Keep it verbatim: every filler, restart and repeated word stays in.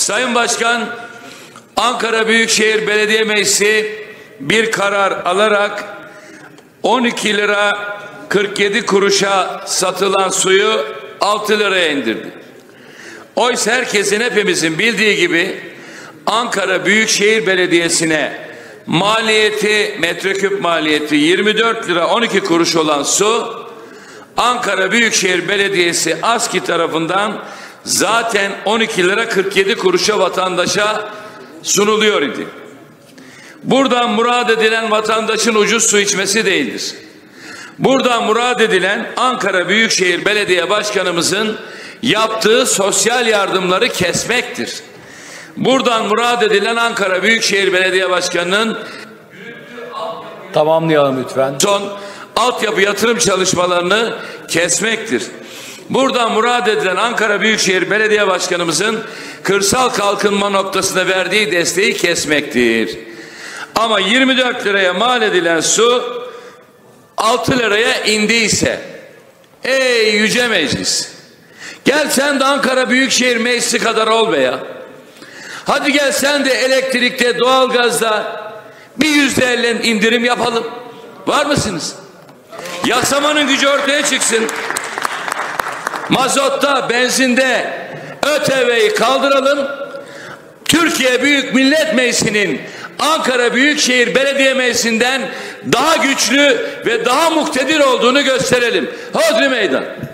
Sayın Başkan, Ankara Büyükşehir Belediye Meclisi bir karar alarak on iki lira kırk yedi kuruşa satılan suyu altı liraya indirdi. Oysa herkesin, hepimizin bildiği gibi Ankara Büyükşehir Belediyesi'ne maliyeti, metreküp maliyeti yirmi dört lira on iki kuruş olan su, Ankara Büyükşehir Belediyesi ASKİ tarafından zaten on iki lira kırk yedi kuruşa vatandaşa sunuluyor idi. Buradan murad edilen vatandaşın ucuz su içmesi değildir. Buradan murad edilen Ankara Büyükşehir Belediye Başkanımızın yaptığı sosyal yardımları kesmektir. Buradan murad edilen Ankara Büyükşehir Belediye Başkanı'nın tamamlayalım lütfen. Son altyapı yatırım çalışmalarını kesmektir. Buradan murad edilen Ankara Büyükşehir Belediye Başkanımızın kırsal kalkınma noktasında verdiği desteği kesmektir. Ama yirmi dört liraya mal edilen su altı liraya indiyse, ey yüce meclis, gel sen de Ankara Büyükşehir Meclisi kadar ol be ya. Hadi gel sen de elektrikte, doğalgazda bir yüzde elli indirim yapalım. Var mısınız? Yasamanın gücü ortaya çıksın. Mazotta, benzinde ÖTV'yi kaldıralım. Türkiye Büyük Millet Meclisi'nin Ankara Büyükşehir Belediye Meclisi'nden daha güçlü ve daha muktedir olduğunu gösterelim. Hodri meydan.